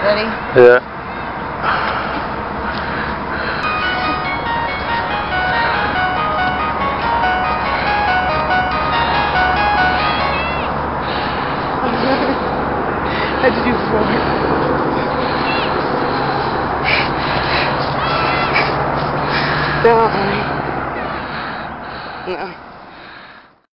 Ready? Yeah. I had to do 4. No, honey. No.